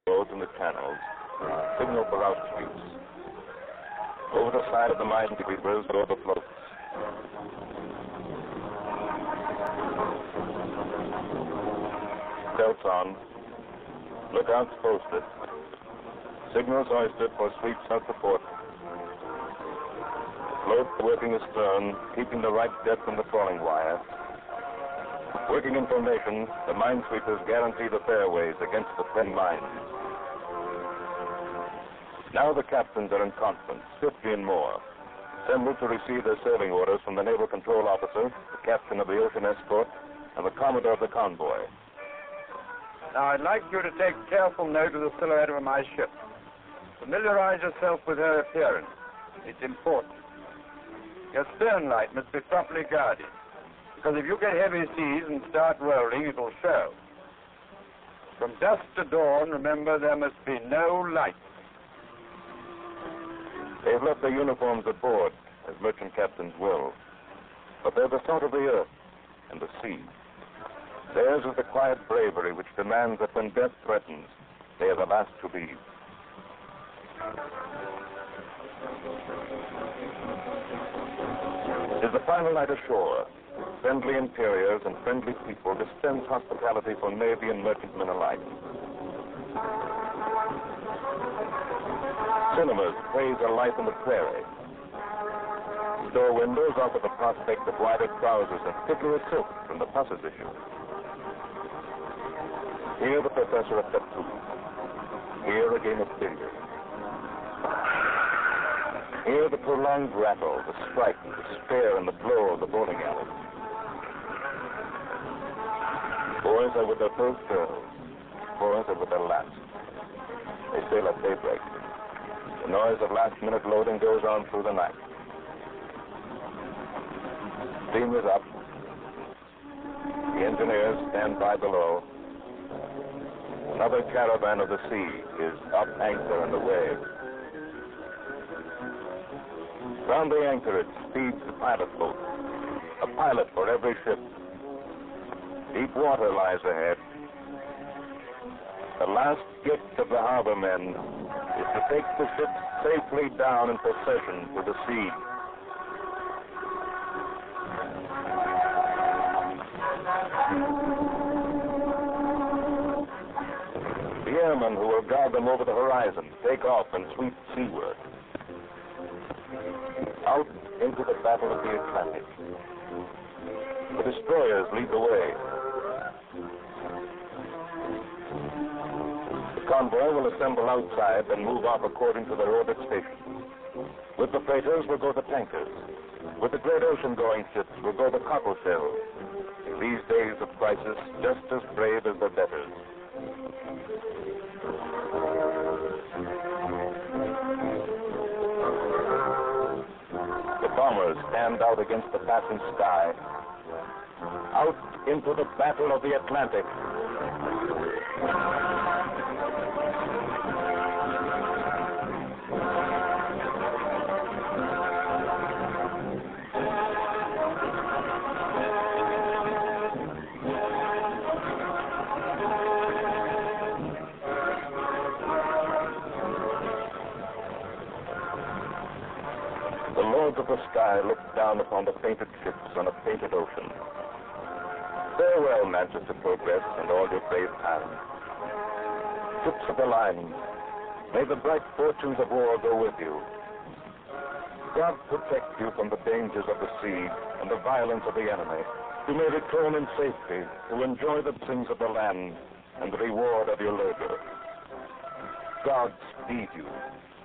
roads and the channels, signal for out streets. Over the side of the minesweepers go the floats. Belts on. Lookouts posted. Signals hoisted for sweeps out the port. Float working astern, keeping the right depth from the trawling wire. Working in formation, the minesweepers guarantee the fairways against the thin mines. Now the captains are in conference, 50 and more, assembled to receive their sailing orders from the Naval Control Officer, the captain of the Ocean Escort, and the commodore of the convoy. Now, I'd like you to take careful note of the silhouette of my ship. Familiarize yourself with her appearance. It's important. Your stern light must be properly guarded, because if you get heavy seas and start rolling, it'll show. From dusk to dawn, remember, there must be no light. They've left their uniforms aboard, as merchant captains will. But they're the salt of the earth and the sea. Theirs is the quiet bravery which demands that when death threatens, they are the last to leave. It is the final night ashore. Friendly interiors and friendly people dispense hospitality for Navy and merchantmen alike. Cinemas praise a life in the prairie. Store windows offer the prospect of wider trousers and thicker silk from the pusses issue. Here the professor of tattoo. Here a game of billiards. Here the prolonged rattle, the strike, the stare, and the blow of the bowling alley. Boys are with their first girls. Boys are with their last. They sail at daybreak. The noise of last-minute loading goes on through the night. Steam is up. The engineers stand by below. Another caravan of the sea is up anchor and away. Round the anchorage speeds the pilot boat. A pilot for every ship. Deep water lies ahead. The last gift of the harbor men is to take the ship safely down in procession to the sea. The airmen who will guard them over the horizon take off and sweep seaward. Out into the battle of the Atlantic. The destroyers lead the way. The convoy will assemble outside and move off according to their orbit station. With the freighters will go the tankers. With the great ocean-going ships will go the cockle shells. In these days of crisis, just as brave as the debtors. The bombers stand out against the passing sky. Out into the battle of the Atlantic. The lords of the sky look down upon the painted ships on a painted ocean. Farewell, Manchester Progress, and all your brave hands. Ships of the line, may the bright fortunes of war go with you. God protect you from the dangers of the sea and the violence of the enemy. You may return in safety to enjoy the blessings of the land and the reward of your labor. God speed you.